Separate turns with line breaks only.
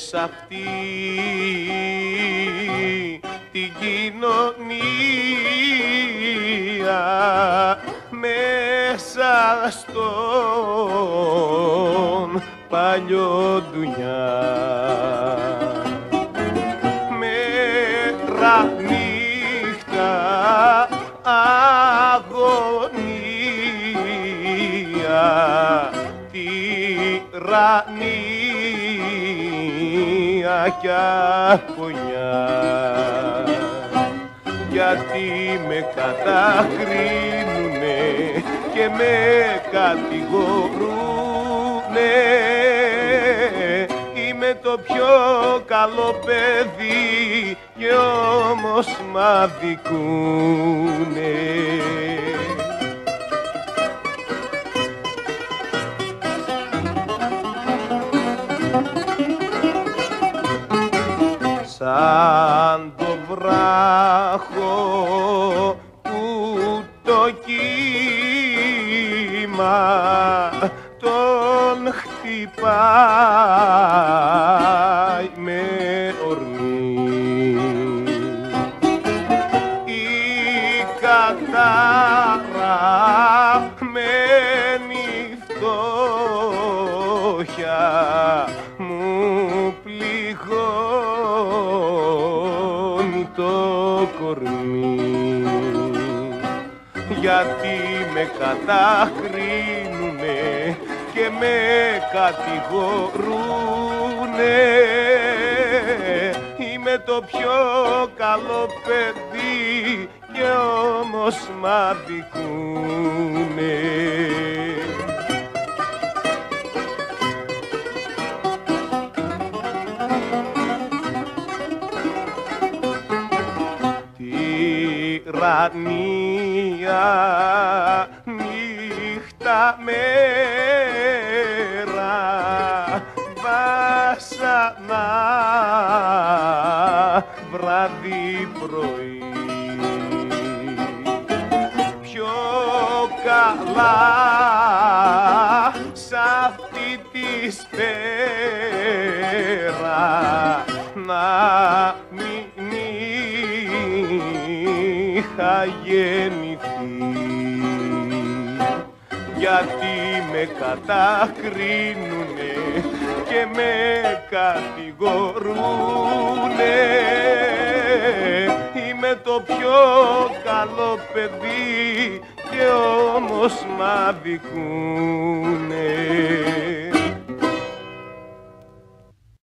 σ' αυτή την κοινωνία, μέσα στον παλιό ντουνιά. Μέρα νύχτα αγωνία, τυραννία κι αγωνιά. Γιατί με κατακρίνουνε και με κατηγορούνε, είμαι το πιο καλό παιδί και όμως μ' αδικούνε. Σαν το βράχο που το κύμα τον χτυπάει με ορμή, η καταραμένη φτώχεια μου πληγώνει το κορμί. Γιατί με κατακρίνουνε και με κατηγορούνε, είμαι το πιο καλό παιδί και όμως μ' αδικούνε. Τυραννία νύχτα μέρα, βάσανα βράδυ πρωί. Πιο καλά σ' αυτή τη σπέρα να μην είχα γεννηθεί. Γιατί με κατακρίνουνε και με κατηγορούνε, είμαι το πιο καλό παιδί και όμως μ' αδικούνε.